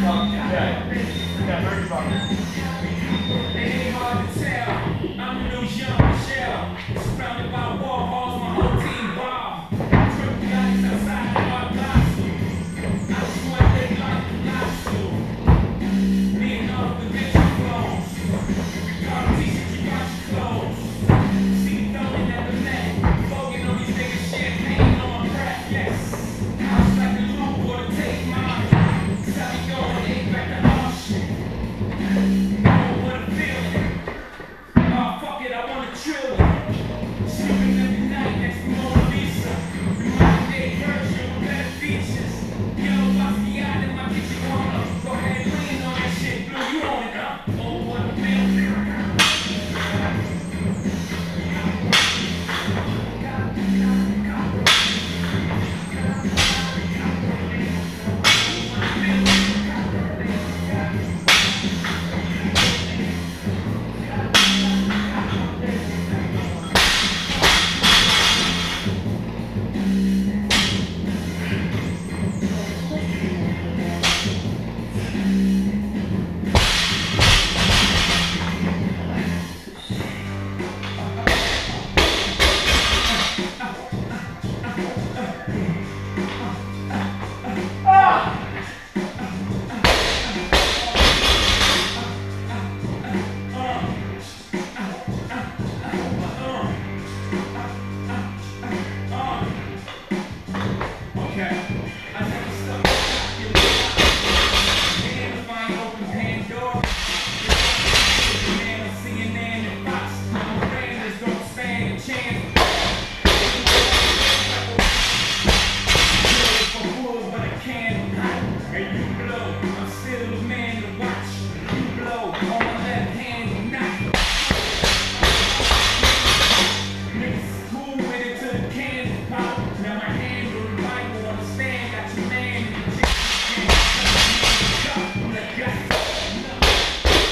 Yeah, very strong. It ain't hard to tell. I'm the new Jean-Michel. Surrounded by war halls, my whole team ball. Triple guys outside of our glass. I sweat it like a lasso. Being off the bitch clothes. Car t-shirts, you got your clothes. See me throwing at the neck. Voguing on these niggas, champagne on my breath, yes. I was like a loop or to take mine. Tell me going, ain't back to all shit. Sleeping every night next to Mona Lisa. Modern day version with better features. Yellow Basquiat in my kitchen corner. Go ahead, lean on that shit, blue, you own it, huh? Oh, what a bill.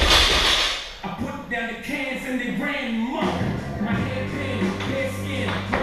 Down the cans and they ran muck. My head big, bare skin.